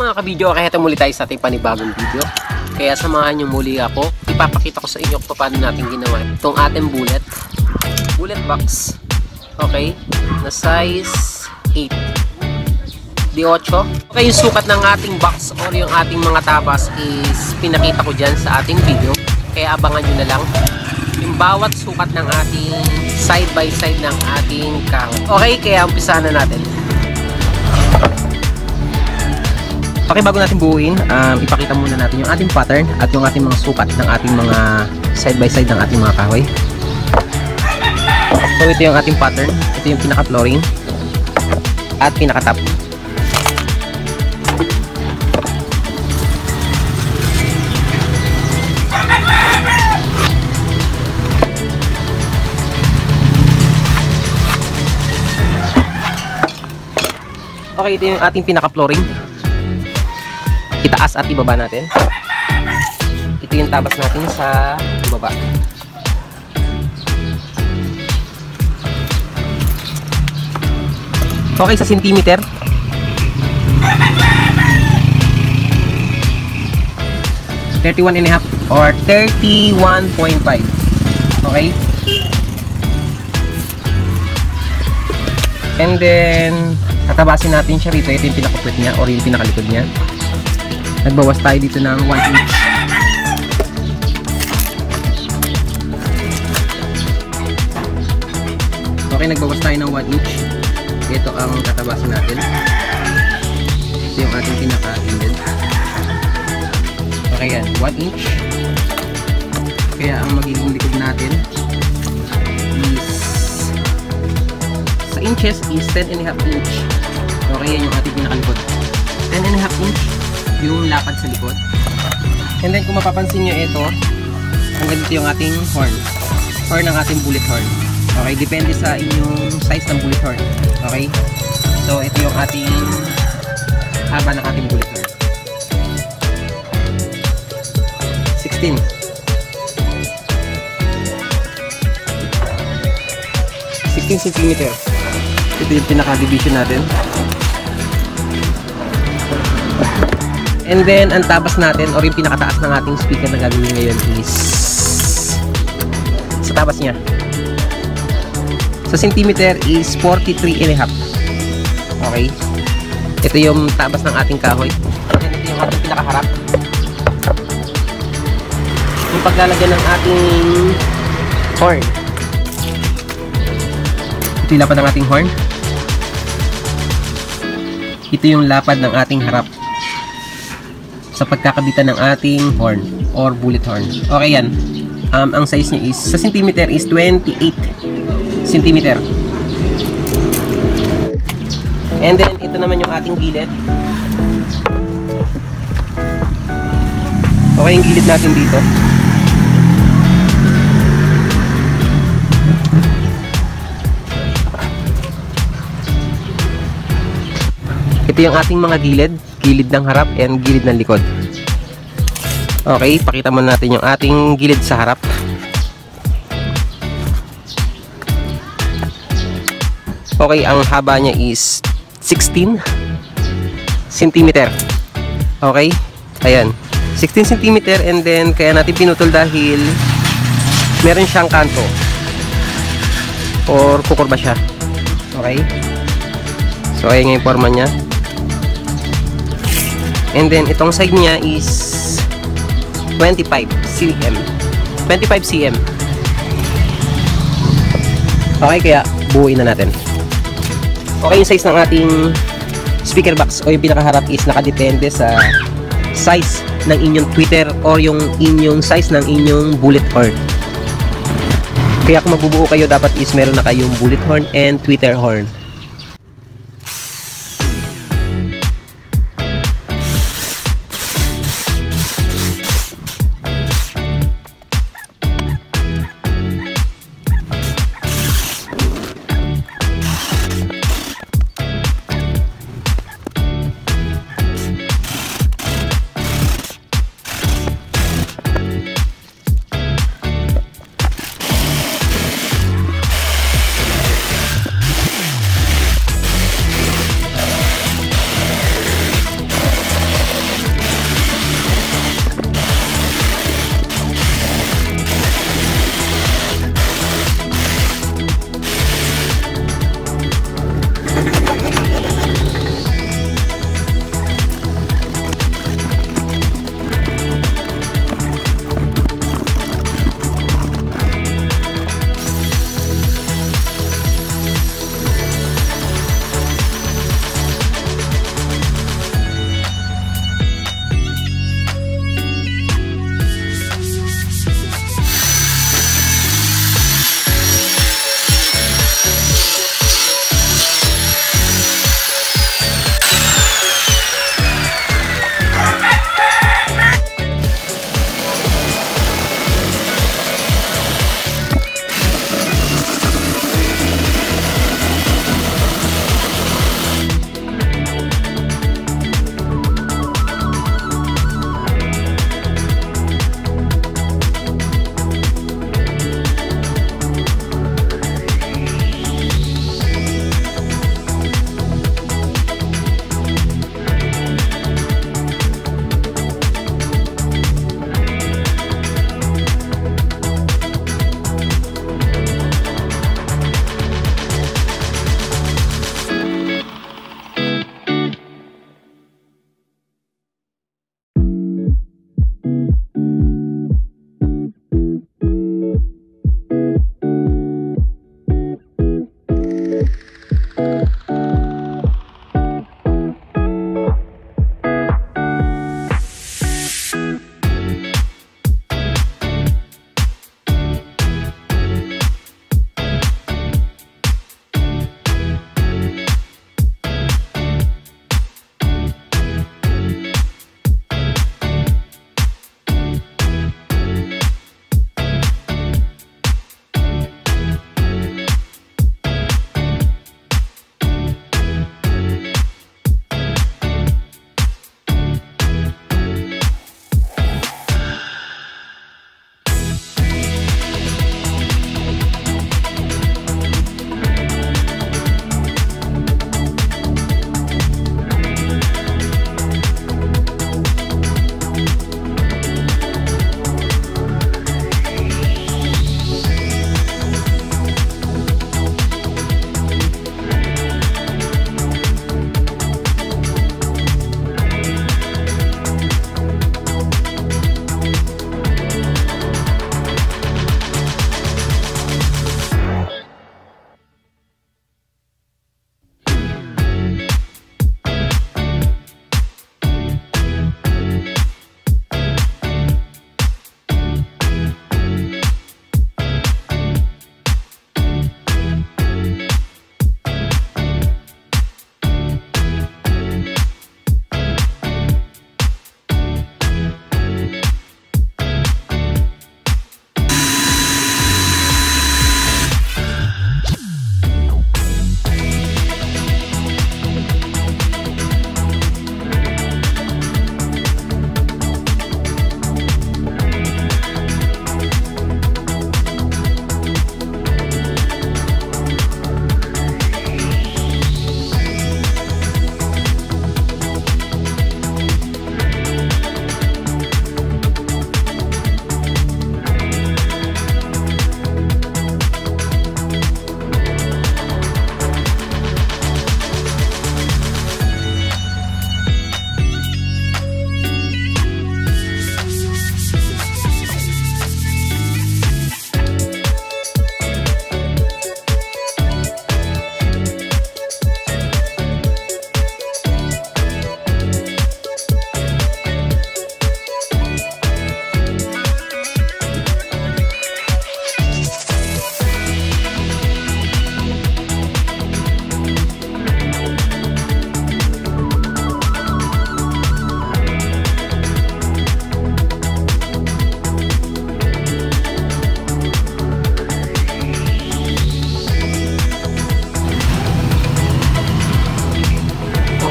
mga kabidyo, kaya ito muli tayo sa ating panibagong video. Kaya samahan nyo muli ako. Ipapakita ko sa inyo kung paano natin ginawa itong ating bullet box. Okay, na size 8 di 8. Okay, yung sukat ng ating box or yung ating mga tabas is pinakita ko dyan sa ating video. Kaya abangan nyo na lang yung bawat sukat ng ating side by side ng ating kahoy. Okay, kaya umpisahan na natin. Okay, bago natin buuin, ipakita muna natin yung ating pattern at yung ating mga sukat ng ating mga side by side ng ating mga kahoy. So ito yung ating pattern, ito yung pinaka-flooring at pinaka-top. Okay, ito yung ating pinaka-flooring. Itaas at ibaba natin. Ito yung tabas natin sa ibaba. Okay, sa centimeter. (31.5) or 31.5. Okay? And then tatabasin natin siya rito. Ito yung pinakapwet niya or yung pinakalikod niya. Nagbawas tayo dito ng 1 inch. Okay, nagbawas tayo ng 1 inch. Ito ang tatabasin natin. Ito yung ating pinaka-ended. Okay, yan. 1 inch. Kaya ang magiging likod natin is sa inches is 10.5 inch. Okay, yan yung ating pinakalikod. 10.5 inch yung lapad sa likod. And then kung mapapansin nyo ito, hanggang dito yung ating horn ng ating bullet horn. Okay, depende sa inyong size ng bullet horn. Okay, so ito yung ating haba ng ating bullet horn. 16 cm. Ito yung pinaka-division natin. And then, ang tabas natin or yung pinakataas ng ating speaker na gagawin ngayon is sa tabas niya. Sa centimeter is 43.5. Okay. Ito yung tabas ng ating kahoy. And ito yung ating pinakaharap. Yung paglalagyan ng ating horn. Ito yung lapad ng ating horn. Ito yung lapad ng ating harap sa pagkakabitan ng ating horn or bullet horn. Okay yan. Ang size niya is sa centimeter is 28 centimeter. And then ito naman yung ating gilid. Okay, yung gilid natin dito. Ito yung ating mga gilid ng harap and gilid ng likod. Okay, pakita muna natin yung ating gilid sa harap. Okay, ang haba niya is 16 cm. Okay, ayan, 16 cm. And then kaya natin pinutol dahil meron siyang kanto or kukurba siya. Okay, so ayan nga yung forma niya. And then itong side niya is 25 cm. Okay, kaya buuin na natin. Okay, yung size ng ating speaker box o yung pinakaharap is nakadepende sa size ng inyong tweeter or yung inyong size ng inyong bullet horn. Kaya kung magbubuo kayo, dapat is meron na kayong bullet horn and tweeter horn.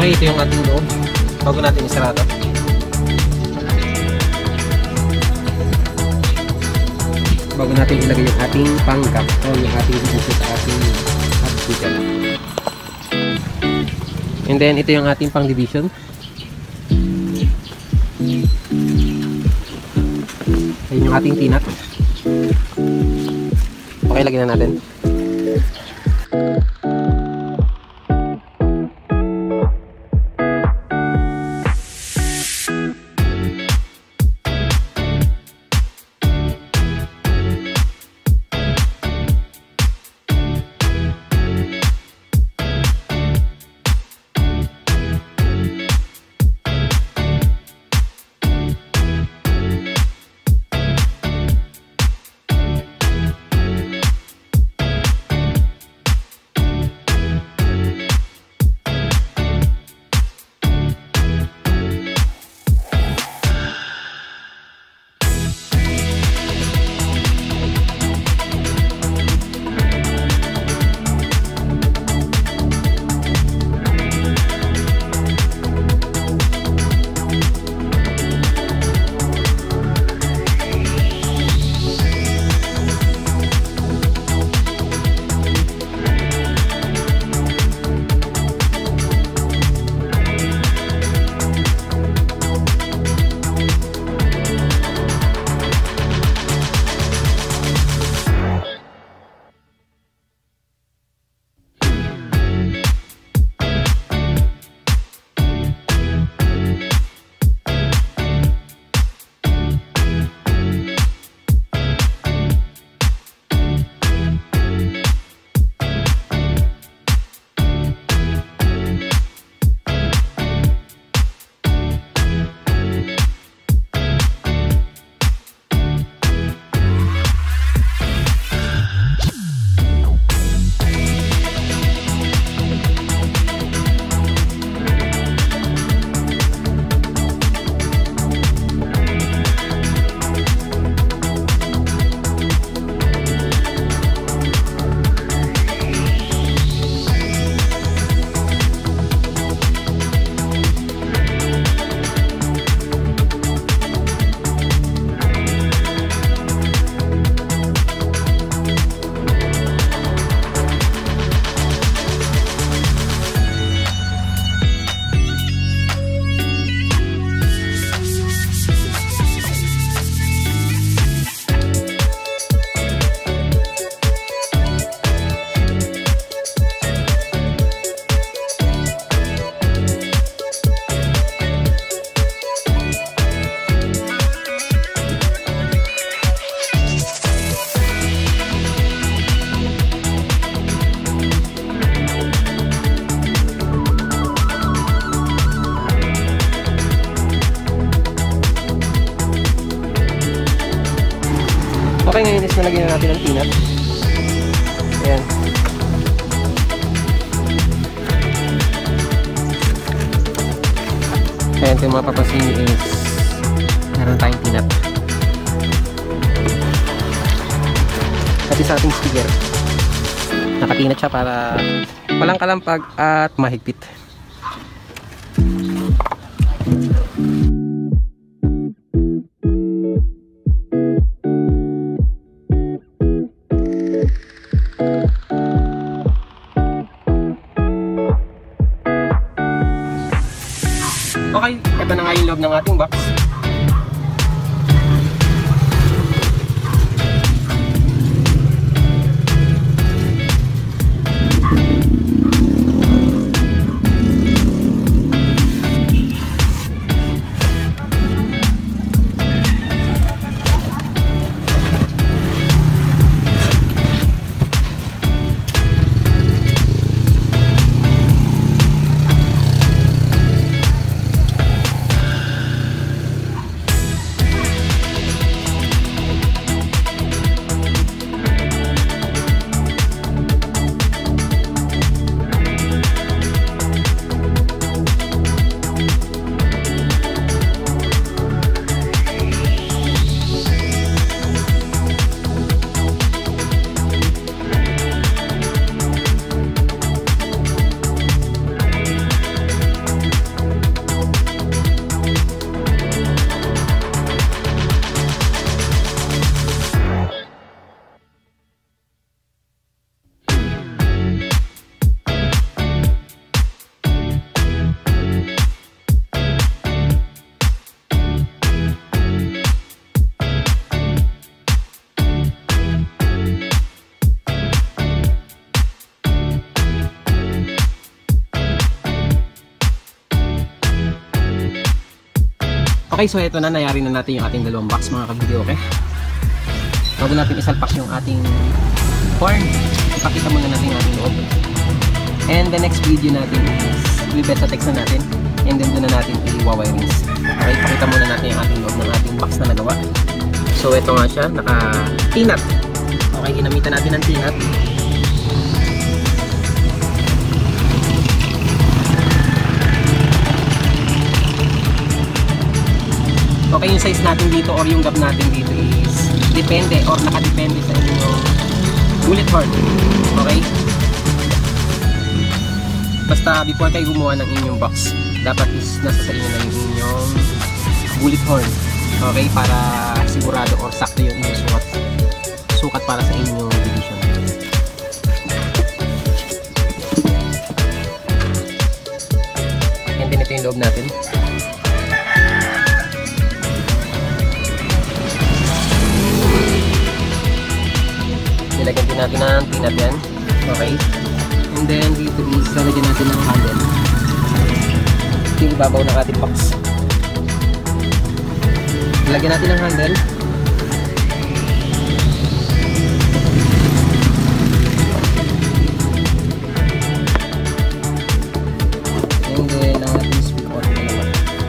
Okay, ito yung ating loob. Bago natin isarado. Bago natin ilagay yung ating panggap o yung ating dito sa ating subdivision. And then, ito yung ating pang division. Ayun yung ating tinat. Okay, lagyan na natin. Okay, ngayon is nalagyan na natin ang peanut. Ayan. Ayan, ito yung mapapansin nyo is meron tayong peanut. Pati sa ating sticker, naka-peanut siya para walang kalampag at mahigpit. Okay, ito na nga yung loob ng ating box. Okay, so ito na, nayari na natin yung ating dalawang box mga ka-video, okay? Bago natin isalpak yung ating horn, ipakita muna natin yung ating loob. And the next video natin is i-beta-text na natin and then doon na natin i-wirings. Okay, ipakita muna natin yung ating loob ng ating box na nagawa. So ito nga siya, naka-T-nut. Okay, ginamitan natin ng T-nut. Okay, yung size natin dito or yung gap natin dito is depende or nakadepende sa inyong bullet horn. Okay? Basta before kayo gumawa ng inyong box, dapat is nasa sa inyo na yung inyong bullet horn. Okay? Para sigurado or sakto yung inyong sukat para sa inyong division. And then ito yung loob natin. Nilagyan din natin ng T-nut yan. Okay. And then dito is lalagyan natin ng handle. Ito yung ibabaw ng ating box. Nilagyan natin ng handle. And then ang ating speaker na naman.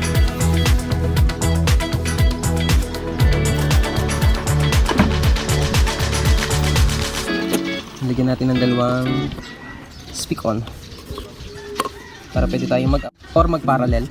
Lagyan natin ng dalawang speak-on para pwede tayong mag-parallel.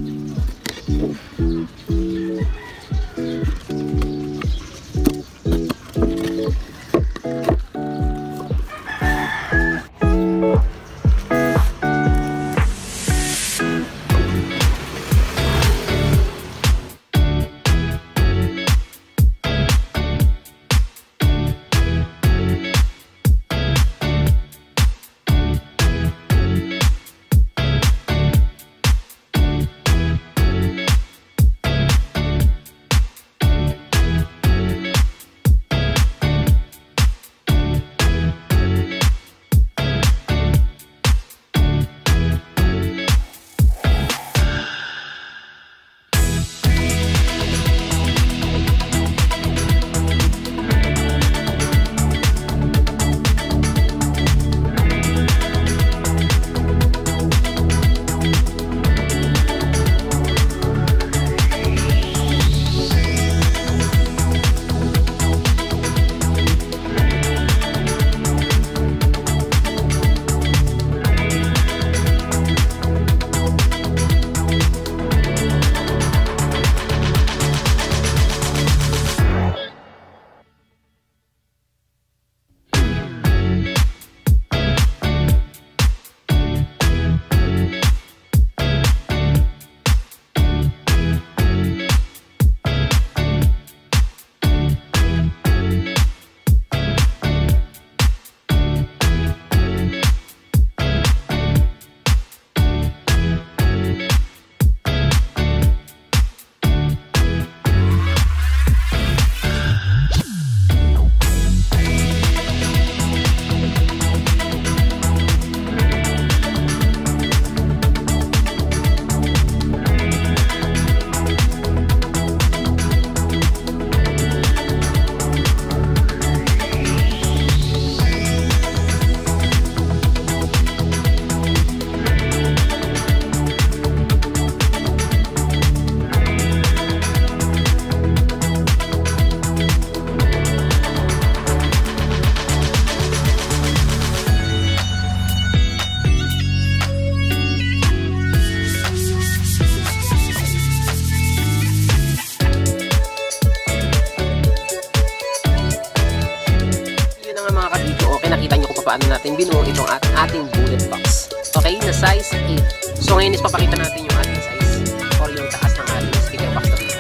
paano natin binuo itong ating bullet box. Okay, na size 8. So ngayon is papakita natin yung ating size or yung taas ng ating speaker box na dito.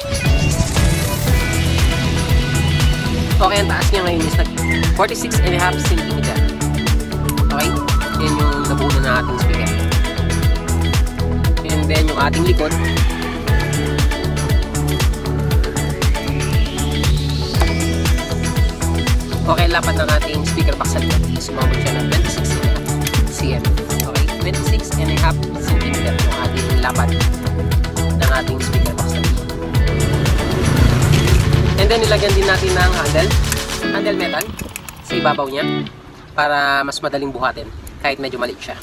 Okay, ang taas niya ngayon is 46.5 cm. Okay, yan yung nabuo na ating speaker. And then yung ating likod, okay, lapad ng ating speaker box sa likod is umabot siya ng 26 cm. Okay, 26.5 cm yung ating lapad ng ating speaker box sa likod. And then nilagyan din natin ng handle metal sa ibabaw niya para mas madaling buhatin kahit medyo maliit siya.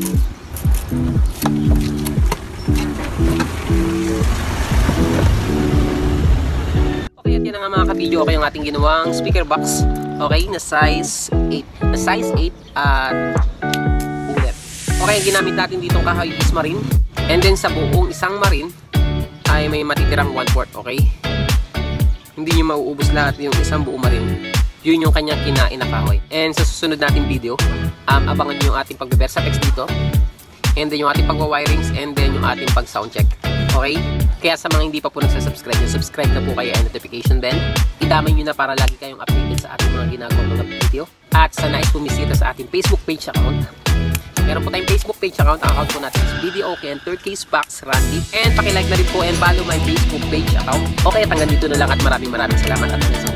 Okay, at yan na nga mga ka-video. Okay, yung ating ginawang speaker box. Okay, na size 8. Na size 8 at bullet. Okay, ang ginamit natin ditong kahoy is marine. And then sa buong isang marine ay may matitirang 1/4. Okay? Hindi nyo mauubos lahat yung isang buong marine. Yun yung kanyang kinain na kahoy. And sa susunod nating video, abangan nyo yung ating pagbe-versapex dito. And then yung ating pagwa-wirings. And then yung ating pag-sound check. Okay? Kaya sa mga hindi pa po nagsasubscribe, subscribe na po kayo and notification bell. Idamay nyo na para lagi kayong updated sa ating mga ginagawa mga video. At sa nais bumisita sa ating Facebook page account. Meron po tayong Facebook page account. Ang account po natin is BDOK and Third Case Box Randy. And pakilike na rin po and follow my Facebook page account. Okay, at hanggang dito na lang at maraming salamat at